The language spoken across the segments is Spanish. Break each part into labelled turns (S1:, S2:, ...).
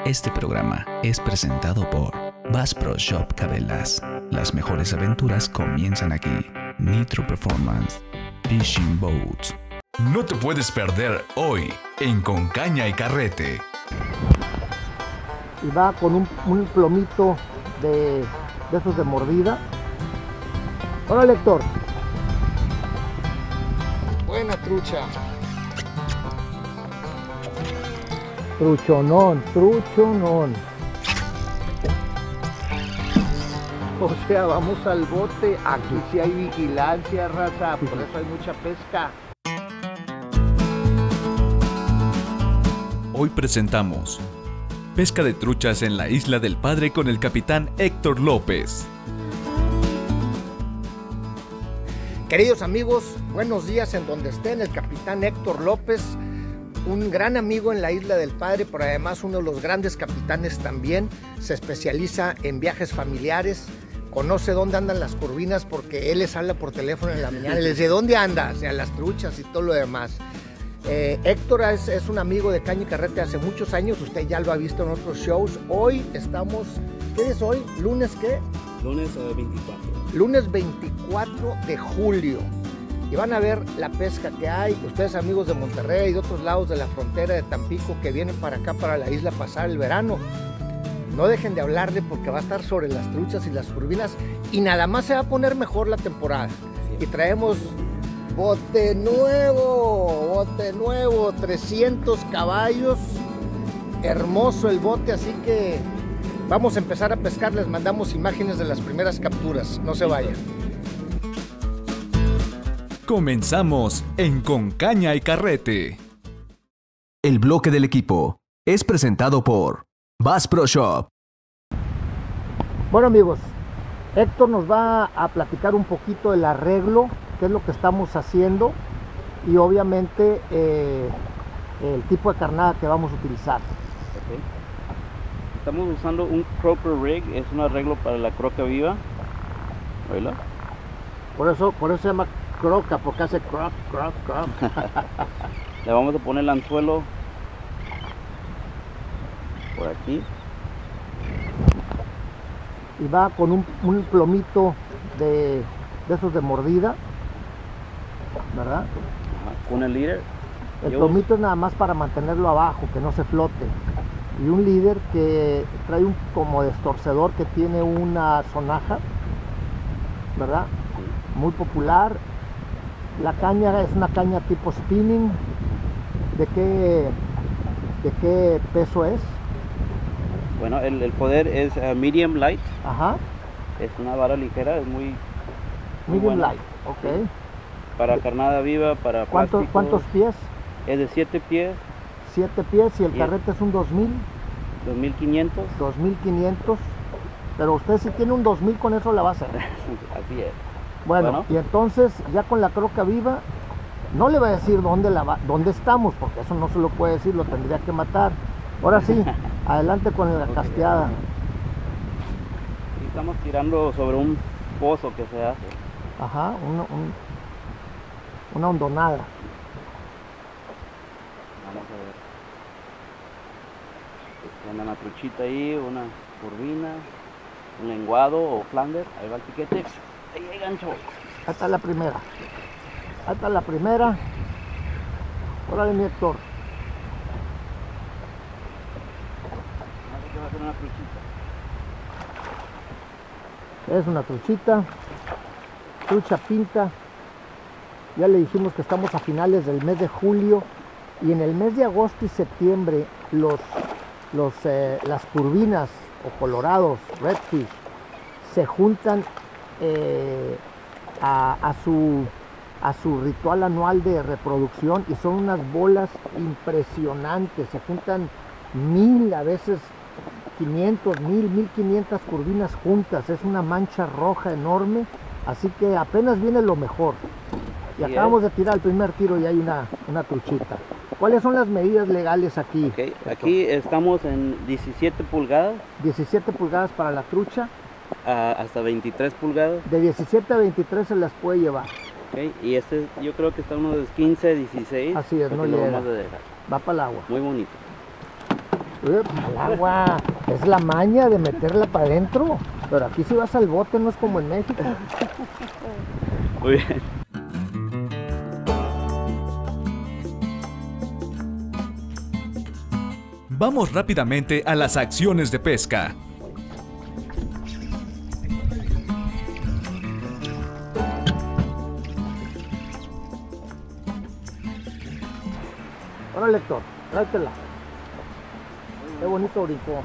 S1: Este programa es presentado por Bass Pro Shop Cabela's. Las mejores aventuras comienzan aquí. Nitro Performance Fishing Boats.
S2: No te puedes perder hoy en Con Caña y Carrete.
S3: Y va con un plomito de esos de mordida. Hola, Héctor. Buena trucha. Truchonón, truchonón. O sea, vamos al bote. Aquí sí hay vigilancia, raza. Por eso hay mucha pesca.
S2: Hoy presentamos pesca de truchas en la Isla del Padre con el capitán Héctor López.
S3: Queridos amigos, buenos días en donde estén. El capitán Héctor López, un gran amigo en la Isla del Padre, pero además uno de los grandes capitanes también. Se especializa en viajes familiares, conoce dónde andan las curvinas porque él les habla por teléfono en la mañana y les dice dónde anda, o sea, las truchas y todo lo demás. Héctor es un amigo de Caña y Carrete hace muchos años, usted ya lo ha visto en otros shows. Hoy estamos, ¿qué es hoy? ¿Lunes qué?
S4: Lunes 24.
S3: Lunes 24 de julio. Y van a ver la pesca que hay. Ustedes, amigos de Monterrey y de otros lados de la frontera de Tampico que vienen para acá, para la isla, a pasar el verano, no dejen de hablarle porque va a estar sobre las truchas y las curvinas y nada más se va a poner mejor la temporada. Sí. Y traemos bote nuevo, 300 caballos, hermoso el bote, así que vamos a empezar a pescar. Les mandamos imágenes de las primeras capturas, no se vayan.
S2: Comenzamos en Con Caña y Carrete.
S5: El bloque del equipo es presentado por Bass Pro Shop.
S3: Bueno, amigos, Héctor nos va a platicar un poquito del arreglo, qué es lo que estamos haciendo y obviamente el tipo de carnada que vamos a utilizar.
S4: Okay. Estamos usando un croaker rig, es un arreglo para la croca viva. ¿Oíla?
S3: Por eso se llama croca, porque hace croc, croc, croc.
S4: Le vamos a poner el anzuelo por aquí.
S3: Y va con un plomito de esos de mordida, ¿verdad?
S4: Ajá, con el líder.
S3: El plomito es nada más para mantenerlo abajo, que no se flote. Y un líder que trae un como destorcedor que tiene una sonaja, ¿verdad? Muy popular. La caña es una caña tipo spinning. ¿De qué peso es?
S4: Bueno, el poder es medium light.
S3: Ajá.
S4: Es una vara ligera, es muy
S3: medium
S4: buena.
S3: light, ok.
S4: Para carnada viva, para plástico.
S3: ¿Cuántos pies?
S4: Es de 7 pies.
S3: 7 pies y el carrete es un 2000.
S4: 2500.
S3: 2500. Pero usted si tiene un 2000 con eso la va a hacer.
S4: Así es.
S3: Bueno, y entonces ya con la croca viva, no le va a decir dónde estamos, porque eso no se lo puede decir, lo tendría que matar. Ahora sí, adelante con la casteada.
S4: Y estamos tirando sobre un pozo que se hace.
S3: Ajá, una hondonada.
S4: Vamos a ver. Una truchita ahí, una curvina, un lenguado o flander. Ahí va el piquete. Ahí hay gancho.
S3: Ahí está la primera. Ahí está la primera. Órale, mi Héctor.
S4: Así que va a ser una truchita.
S3: Es una truchita. Trucha pinta. Ya le dijimos que estamos a finales del mes de julio. Y en el mes de agosto y septiembre las curvinas o colorados, redfish, se juntan a su ritual anual de reproducción y son unas bolas impresionantes. Se juntan 1000, a veces 500, 1500 curvinas juntas. Es una mancha roja enorme, así que apenas viene lo mejor. Y acabamos de tirar el primer tiro y hay una truchita. ¿Cuáles son las medidas legales aquí?
S4: Okay. Aquí estamos en 17 pulgadas.
S3: 17 pulgadas para la trucha.
S4: Hasta 23 pulgadas.
S3: De 17 a 23 se las puede llevar.
S4: Okay. Y este yo creo que está unos 15, 16.
S3: Así es, no llega.
S4: Vamos a dejar.
S3: Va para el agua.
S4: Muy bonito.
S3: Al agua. Es la maña de meterla para adentro. Pero aquí si vas al bote no es como en México.
S4: Muy bien.
S2: Vamos rápidamente a las acciones de pesca.
S3: Órale, Héctor, tráetela. Qué bonito brincó.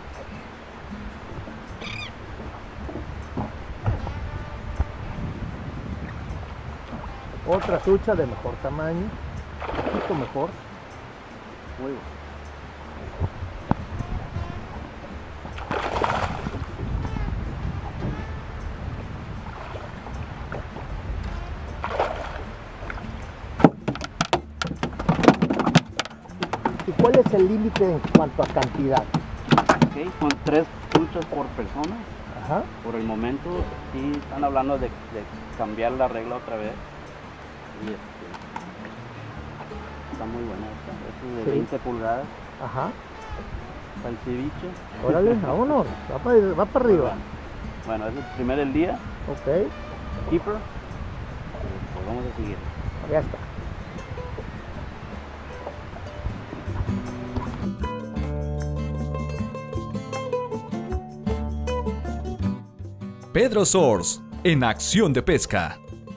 S3: Otra trucha de mejor tamaño, un poquito mejor.
S4: Muy bueno.
S3: ¿Y cuál es el límite en cuanto a cantidad?
S4: Ok, son 3 truchas por persona.
S3: Ajá.
S4: Por el momento sí están hablando de cambiar la regla otra vez. Y está muy buena esta. Esta es de
S3: Sí.
S4: 20 pulgadas.
S3: Ajá.
S4: Para el ceviche.
S3: Órale, vámonos. Va para arriba.
S4: Bueno, ese es primero el día.
S3: Ok,
S4: Keeper. Pues vamos a seguir.
S3: ya está.
S2: Pedro Sors, en acción de pesca.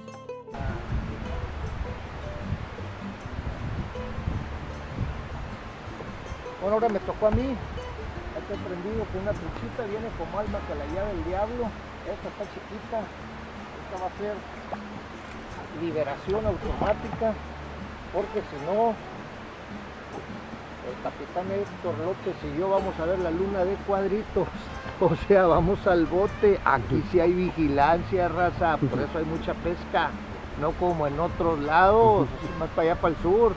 S3: Bueno, ahora me tocó a mí. Este prendido con una truchita, viene como alma que la llave del diablo. Esta está chiquita. Esta va a ser liberación automática. Porque si no, el capitán Héctor López y yo vamos a ver la luna de cuadritos. O sea, vamos al bote. Aquí sí hay vigilancia, raza. Por eso hay mucha pesca. No como en otros lados. Más para allá, para el sur.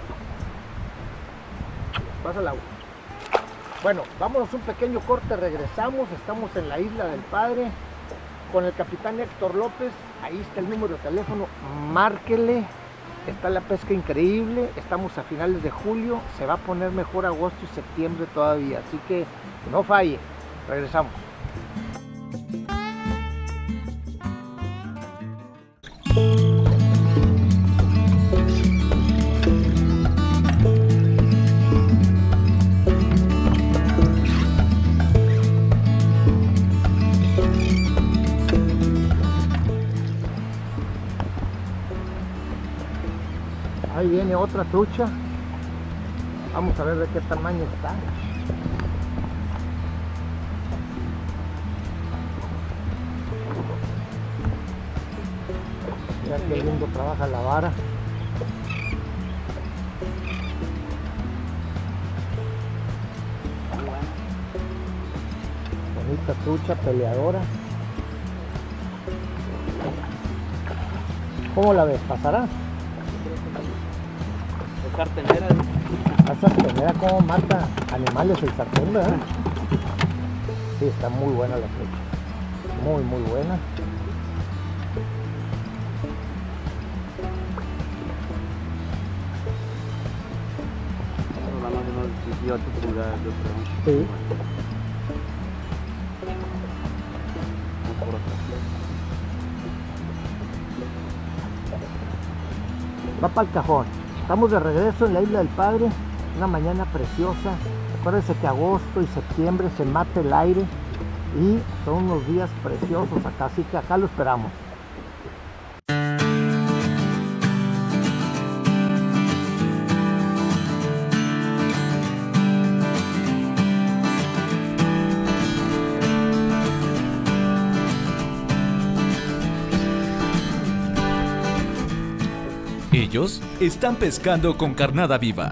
S3: Pasa el agua. Bueno, vámonos un pequeño corte, regresamos, estamos en la Isla del Padre con el capitán Héctor López, ahí está el número de teléfono, márquele, está la pesca increíble, estamos a finales de julio, se va a poner mejor agosto y septiembre todavía, así que no falle, regresamos. Ahí viene otra trucha. Vamos a ver de qué tamaño está. Mira qué lindo trabaja la vara. Bonita trucha peleadora. ¿Cómo la ves? ¿Pasará?
S4: Sartenera.
S3: La sartenera, cómo mata animales el sartén, ¿verdad? Sí, está muy buena la trucha. Muy, muy buena.
S4: Hablamos de unos 18 pulgadas, yo creo.
S3: Sí.
S4: No por otra.
S3: Va para el cajón. Estamos de regreso en la Isla del Padre, una mañana preciosa. Acuérdense que agosto y septiembre se mata el aire y son unos días preciosos acá, así que acá lo esperamos.
S2: Ellos están pescando con carnada viva.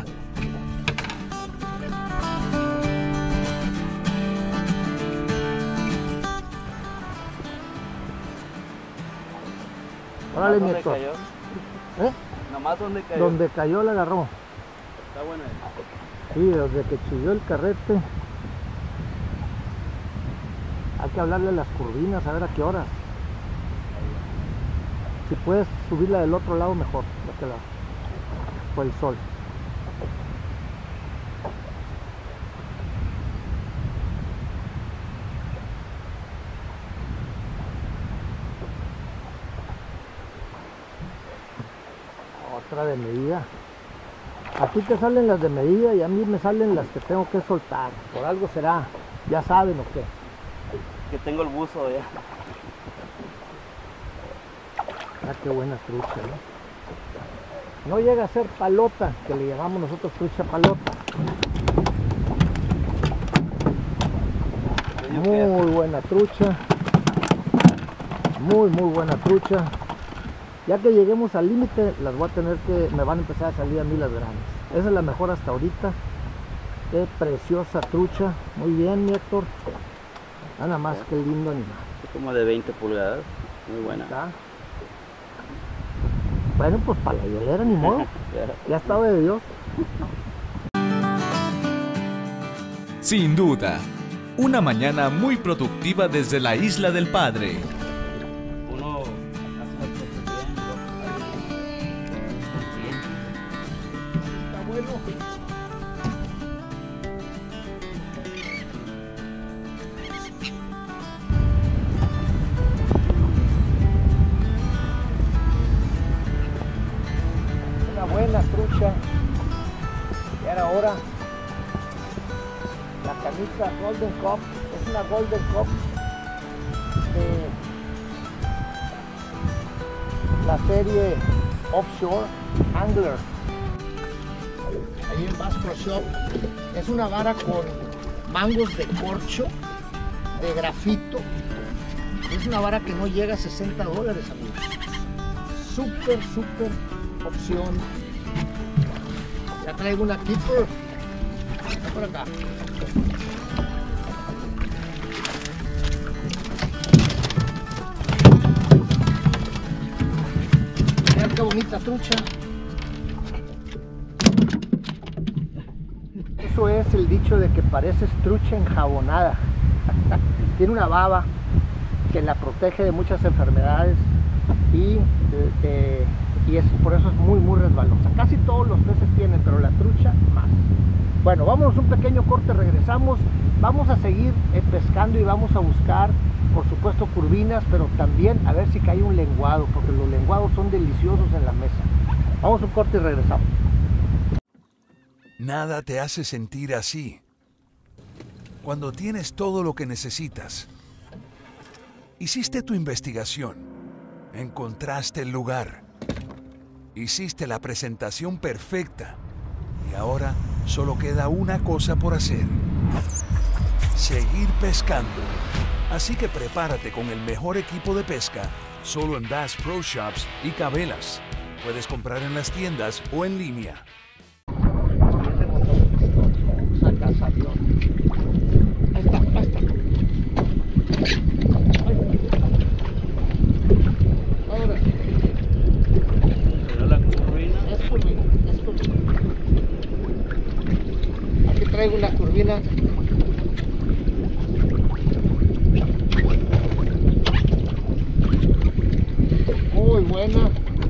S3: Órale,
S4: ¿Dónde
S3: nieto.
S4: cayó?
S3: ¿Eh?
S4: Nomás donde cayó.
S3: Donde cayó la agarró.
S4: Está buena.
S3: Sí, desde que chilló el carrete. Hay que hablarle a las curvinas a ver a qué horas. Si puedes subirla del otro lado mejor, de aquel lado, por el sol. otra de medida. A ti te salen las de medida y a mí me salen las que tengo que soltar. Por algo será, ya saben o qué.
S4: Que tengo el buzo ya.
S3: Ah, qué buena trucha, ¿no? No llega a ser palota, que le llamamos nosotros trucha palota. Muy buena trucha. Muy buena trucha. Ya que lleguemos al límite, las voy a tener que, me van a empezar a salir a mí las grandes. Esa es la mejor hasta ahorita. Qué preciosa trucha. Muy bien, mi Héctor. Nada más, qué lindo animal.
S4: Es como de 20 pulgadas. Muy buena.
S3: ¿Está? Bueno, pues para la hielera ni modo. Ya estaba de Dios.
S2: Sin duda, una mañana muy productiva desde la Isla del Padre.
S4: Uno hace las cosas bien.
S3: Está bueno. Una buena trucha. Y ahora la camisa Golden Cup. Es una Golden Cup de la serie Offshore Angler. Ahí en Bass Pro Shop. Es una vara con mangos de corcho, de grafito. Es una vara que no llega a $60, amigos. Súper opción. Ya traigo una keeper. Está por acá. Mirad qué bonita trucha. Eso es el dicho de que pareces trucha enjabonada. Tiene una baba que la protege de muchas enfermedades y por eso es muy resbalosa. Casi todos los peces tienen, pero la trucha más. Bueno, vámonos un pequeño corte, regresamos. Vamos a seguir pescando y vamos a buscar, por supuesto, curvinas, pero también a ver si cae un lenguado, porque los lenguados son deliciosos en la mesa. Vamos a un corte y regresamos.
S6: Nada te hace sentir así. Cuando tienes todo lo que necesitas. Hiciste tu investigación. Encontraste el lugar. Hiciste la presentación perfecta. Y ahora solo queda una cosa por hacer. Seguir pescando. Así que prepárate con el mejor equipo de pesca, solo en Bass Pro Shops y Cabela's. Puedes comprar en las tiendas o en línea.
S3: Ahí está. Ahora sí.
S4: Pero la curvina.
S3: Es curvina. Aquí traigo una curvina. Muy buena.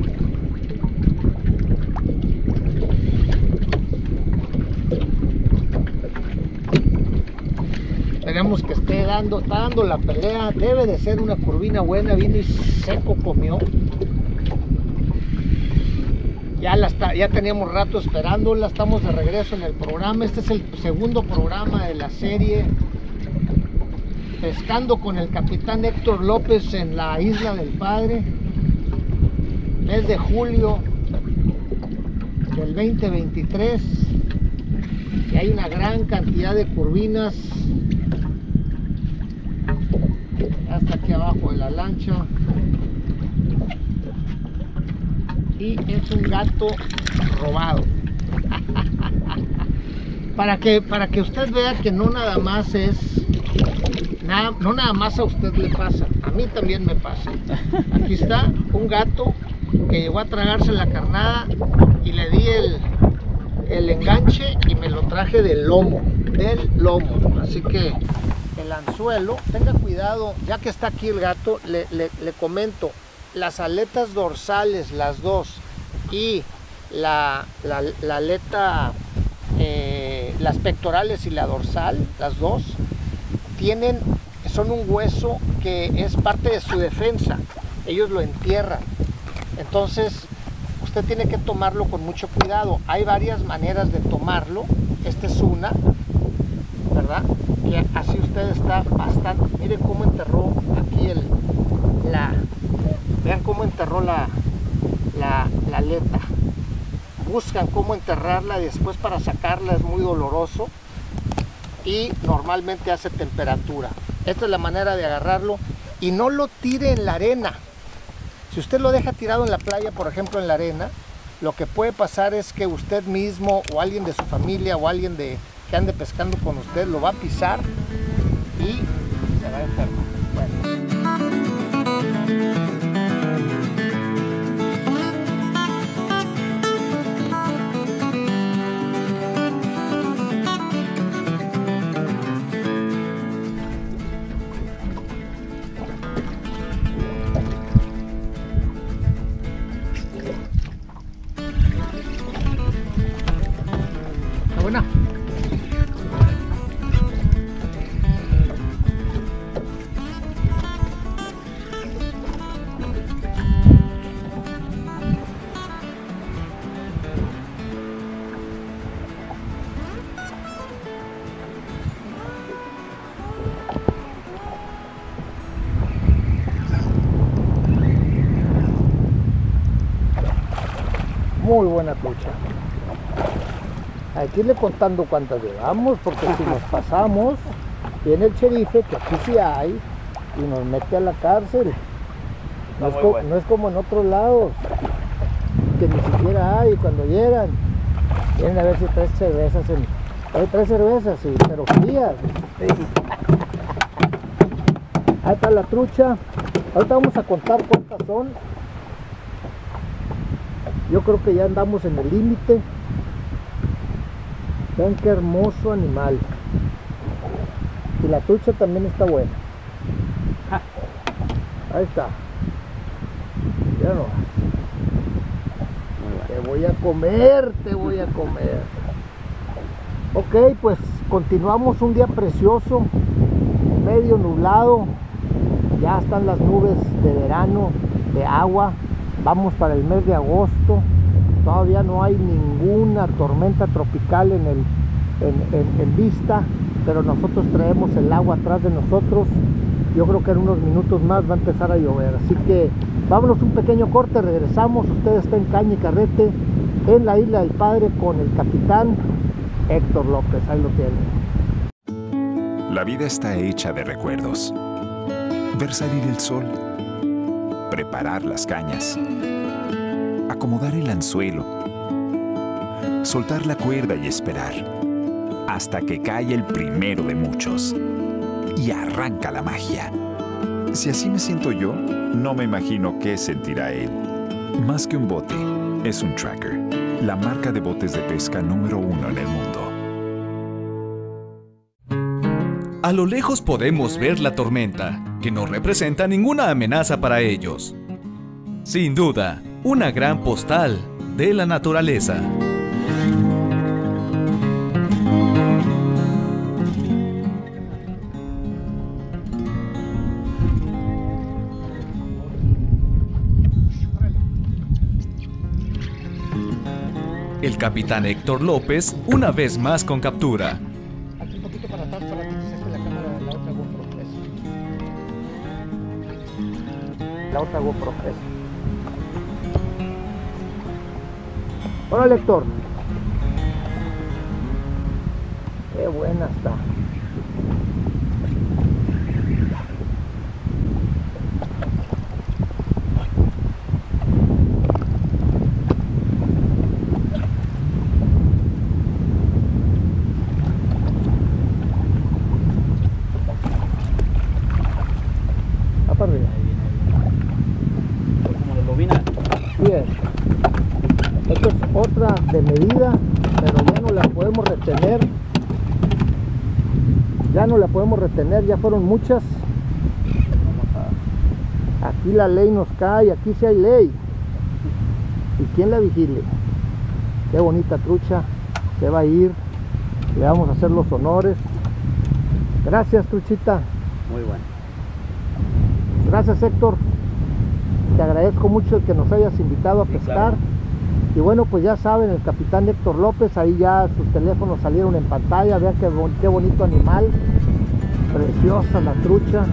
S3: Esperemos que está dando la pelea. Debe de ser una curvina buena. Vino y seco comió. Ya teníamos rato esperándola. Estamos de regreso en el programa. Este es el segundo programa de la serie Pescando con el Capitán Héctor López en la Isla del Padre. Mes de julio del 2023. Y hay una gran cantidad de curvinas hasta aquí abajo de la lancha. Y es un gato robado. para que usted vea que no nada más a usted le pasa, a mí también me pasa. Aquí está un gato que llegó a tragarse la carnada y le di el enganche y me lo traje del lomo. Así que el anzuelo, tenga cuidado, ya que está aquí el gato, le comento, las aletas dorsales, las dos, y la aleta, las pectorales y la dorsal, las dos, son un hueso que es parte de su defensa. Ellos lo entierran. Entonces, usted tiene que tomarlo con mucho cuidado. Hay varias maneras de tomarlo. Esta es una, ¿verdad? Que así usted está bastante. Miren cómo enterró aquí vean cómo enterró la aleta. Buscan cómo enterrarla y después para sacarla es muy doloroso y normalmente hace temperatura. Esta es la manera de agarrarlo y no lo tire en la arena. Si usted lo deja tirado en la playa, por ejemplo en la arena, lo que puede pasar es que usted mismo o alguien de su familia o alguien que ande pescando con usted lo va a pisar y se va a enfermar. Bueno. Buena. Muy buena trucha. Hay que irle contando cuántas llevamos, porque si nos pasamos, viene el sherife, que aquí sí hay, y nos mete a la cárcel. No es como en otros lados, que ni siquiera hay, cuando llegan, vienen a ver si traes cervezas. Hay 3 cervezas, sí, pero frías. Ahí está la trucha. Ahorita vamos a contar cuántas son. Yo creo que ya andamos en el límite. Vean qué hermoso animal. Y la trucha también está buena. Ahí está. Ya no. Te voy a comer, te voy a comer. Ok, pues continuamos un día precioso, medio nublado. Ya están las nubes de verano, de agua. Vamos para el mes de agosto. Todavía no hay ninguna tormenta tropical en vista, pero nosotros traemos el agua atrás de nosotros. Yo creo que en unos minutos más va a empezar a llover, así que vámonos un pequeño corte, regresamos. Usted está en Caña y Carrete, en la Isla del Padre, con el capitán Héctor López. Ahí lo tiene.
S7: La vida está hecha de recuerdos. Ver salir el sol, preparar las cañas, acomodar el anzuelo, soltar la cuerda y esperar hasta que cae el primero de muchos y arranca la magia. Si así me siento yo, no me imagino qué sentirá él. Más que un bote, es un tracker, la marca de botes de pesca número 1 en el mundo.
S2: A lo lejos podemos ver la tormenta, que no representa ninguna amenaza para ellos. Sin duda, una gran postal de la naturaleza. El capitán Héctor López, una vez más con captura.
S3: Aquí un poquito para atrás para que se saque la cámara de la otra GoPro. La otra GoPro. Hola, Héctor. Qué buena está. Va para arriba.
S4: Como de lobina.
S3: Bien. Esta es otra de medida, pero ya no la podemos retener. Ya no la podemos retener, ya fueron muchas. Aquí la ley nos cae, aquí sí hay ley. ¿Y quién la vigile? Qué bonita trucha, se va a ir. Le vamos a hacer los honores. Gracias, truchita.
S4: Muy bueno.
S3: Gracias, Héctor. Te agradezco mucho el que nos hayas invitado a pescar.
S4: Claro.
S3: Y bueno, pues ya saben, el capitán Héctor López, ahí ya sus teléfonos salieron en pantalla. Vean qué bonito animal, preciosa la trucha.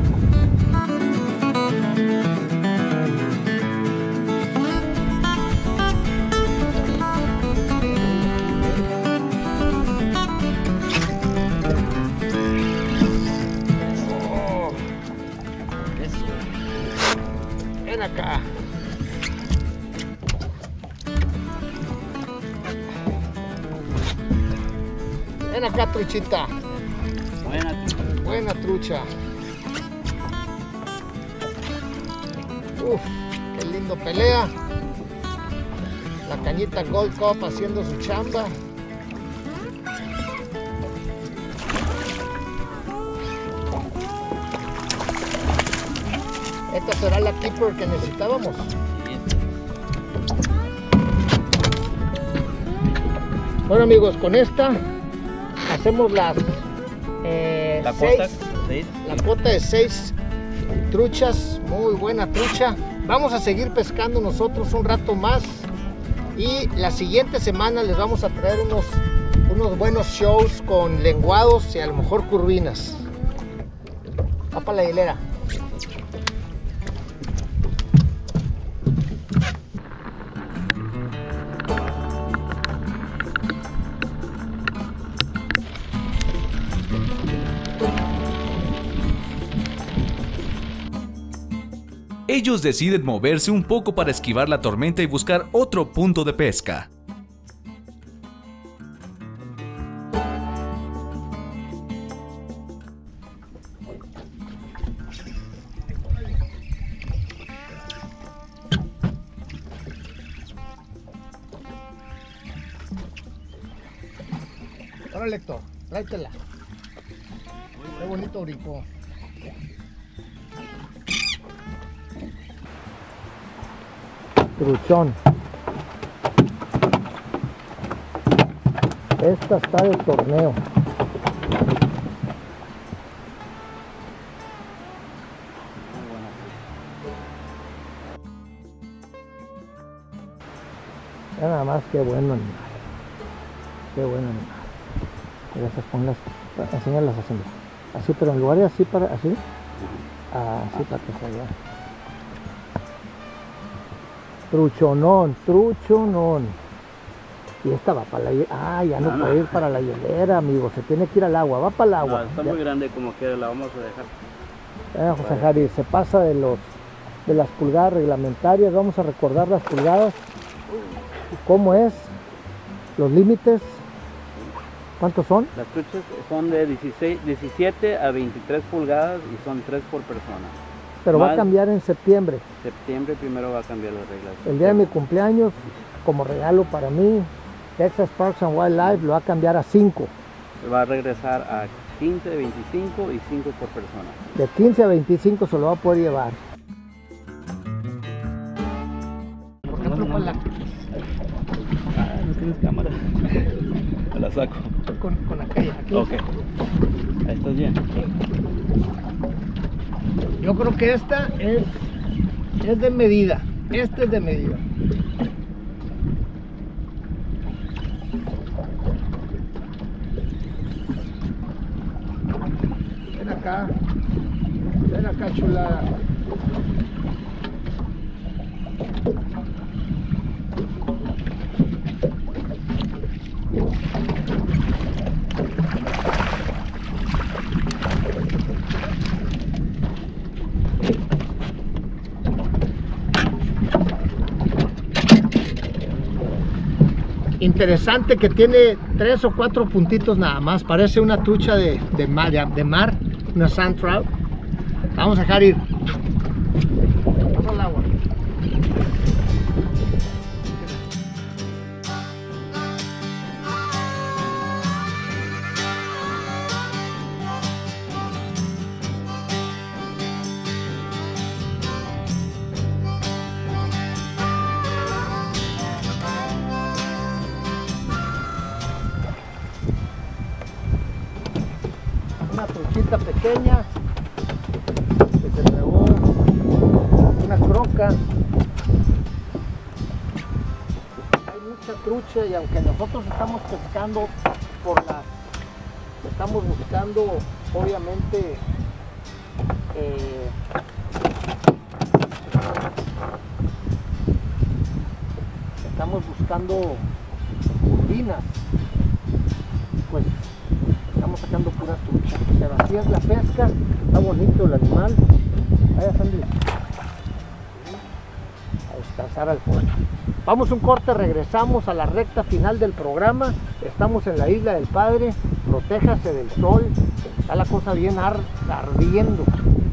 S3: Ven acá. Ven acá, truchita. Buena trucha. Uf, qué lindo pelea. La cañita Gold Cup haciendo su chamba. Esta será la keeper que necesitábamos. Bueno amigos, con esta hacemos la cuota de 6 truchas, muy buena trucha. Vamos a seguir pescando nosotros un rato más y la siguiente semana les vamos a traer unos buenos shows con lenguados y a lo mejor curvinas. Va para la hilera.
S2: Ellos deciden moverse un poco para esquivar la tormenta y buscar otro punto de pesca.
S3: Ahora Héctor, tráetela. Qué bonito brincó. Truchón. Esta está de torneo. Ya nada más, qué bueno animal. Qué buen animal. Gracias, ponlas, enséñalas así. Así, pero en lugar de así para así. Así para que se vea. Truchonón, truchonón. Y esta va para la hielera. Ah, ya no puede ir para la hielera, amigo. Se tiene que ir al agua, va para el agua.
S4: No, está muy grande como que la vamos a dejar.
S3: José Jari, se pasa de las pulgadas reglamentarias. Vamos a recordar las pulgadas. ¿Cómo es? Los límites. ¿Cuántos son?
S4: Las truchas son de 17 a 23 pulgadas y son 3 por persona.
S3: Pero va a cambiar en septiembre.
S4: Septiembre primero va a cambiar las reglas.
S3: El día de mi cumpleaños, como regalo para mí, Texas Parks and Wildlife lo va a cambiar a 5.
S4: Va a regresar a 15, 25 y 5 por persona.
S3: De 15 a 25 se lo va a poder llevar. Por ejemplo, con la...
S4: no tienes cámara. Me la saco.
S3: Con aquella, aquí.
S4: Ok. Ahí estás bien.
S3: Yo creo que esta es de medida. Esta es de medida. Ven acá, chulada. Interesante que tiene 3 o 4 puntitos nada más. Parece una trucha de mar, una sand trout. Vamos a dejar ir. Vamos al agua. Una truchita pequeña que se tragó una croca. Ahí mucha trucha y aunque nosotros estamos pescando estamos buscando obviamente estamos buscando curvinas, pues estamos sacando puras truchas, pero así es la pesca. Está bonito el animal. Vaya, Sandy, a descansar al fondo. Vamos a un corte, regresamos a la recta final del programa. Estamos en la Isla del Padre. Protéjase del sol, está la cosa bien ardiendo.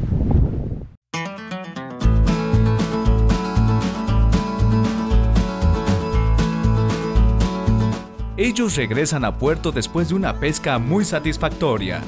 S2: Ellos regresan a puerto después de una pesca muy satisfactoria.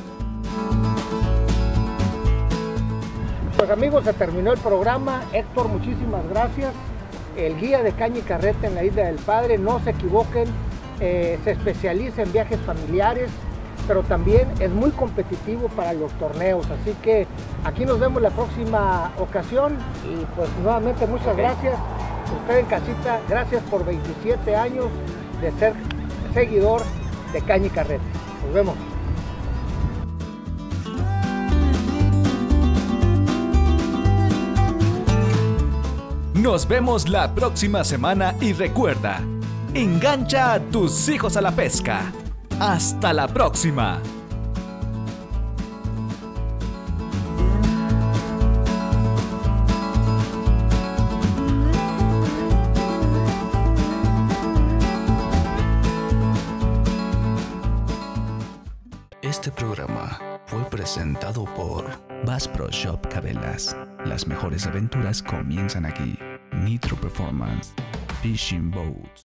S3: Pues amigos, se terminó el programa. Héctor, muchísimas gracias. El guía de caña y carreta en la Isla del Padre, no se equivoquen, se especializa en viajes familiares, pero también es muy competitivo para los torneos. Así que aquí nos vemos la próxima ocasión y pues nuevamente muchas gracias. Usted en casita, gracias por 27 años de ser seguidor de caña y carreta. Nos vemos.
S2: Nos vemos la próxima semana y recuerda, engancha a tus hijos a la pesca. ¡Hasta la próxima!
S1: Este programa fue presentado por Bass Pro Shop Cabelas. Las mejores aventuras comienzan aquí. Nitro Performance Fishing Boats.